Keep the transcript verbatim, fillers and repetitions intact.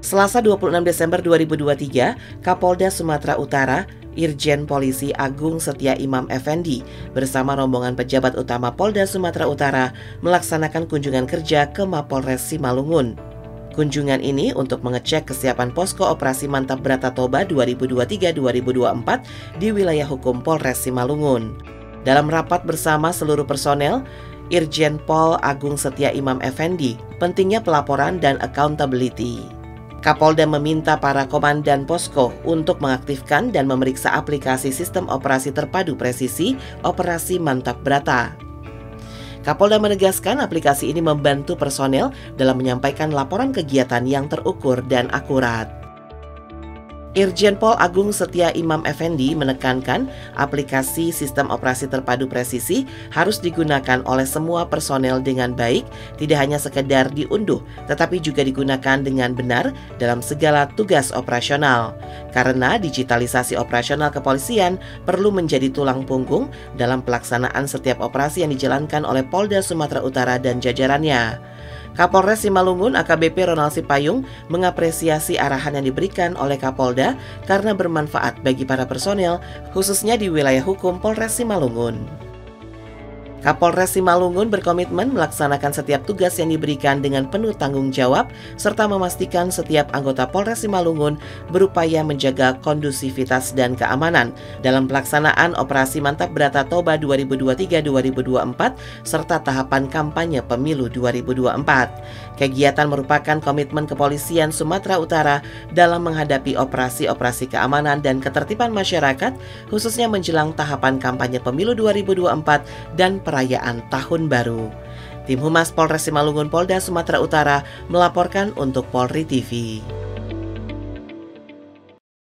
Selasa dua puluh enam Desember dua ribu dua puluh tiga, Kapolda Sumatera Utara, Irjen Polisi Agung Setia Imam Effendi bersama rombongan pejabat utama Polda Sumatera Utara melaksanakan kunjungan kerja ke Mapolres Simalungun. Kunjungan ini untuk mengecek kesiapan posko operasi Mantap Brata Toba dua ribu dua puluh tiga dua ribu dua puluh empat di wilayah hukum Polres Simalungun. Dalam rapat bersama seluruh personel, Irjen Pol Agung Setia Imam Effendi, pentingnya pelaporan dan accountability. Kapolda meminta para komandan posko untuk mengaktifkan dan memeriksa aplikasi sistem operasi terpadu presisi Operasi Mantap Brata. Kapolda menegaskan aplikasi ini membantu personel dalam menyampaikan laporan kegiatan yang terukur dan akurat. Irjen Pol Agung Setia Imam Effendi menekankan aplikasi sistem operasi terpadu presisi harus digunakan oleh semua personel dengan baik, tidak hanya sekedar diunduh, tetapi juga digunakan dengan benar dalam segala tugas operasional. Karena digitalisasi operasional kepolisian perlu menjadi tulang punggung dalam pelaksanaan setiap operasi yang dijalankan oleh Polda Sumatera Utara dan jajarannya. Kapolres Simalungun A K B P Ronald Sipayung mengapresiasi arahan yang diberikan oleh Kapolda karena bermanfaat bagi para personel, khususnya di wilayah hukum Polres Simalungun. Kapolres Simalungun berkomitmen melaksanakan setiap tugas yang diberikan dengan penuh tanggung jawab, serta memastikan setiap anggota Polres Simalungun berupaya menjaga kondusivitas dan keamanan dalam pelaksanaan Operasi Mantap Brata Toba dua ribu dua puluh tiga dua ribu dua puluh empat serta tahapan kampanye pemilu dua ribu dua puluh empat. Kegiatan merupakan komitmen kepolisian Sumatera Utara dalam menghadapi operasi-operasi keamanan dan ketertiban masyarakat, khususnya menjelang tahapan kampanye pemilu dua ribu dua puluh empat dan perayaan Tahun Baru. Tim Humas Polres Simalungun Polda Sumatera Utara melaporkan untuk Polri T V.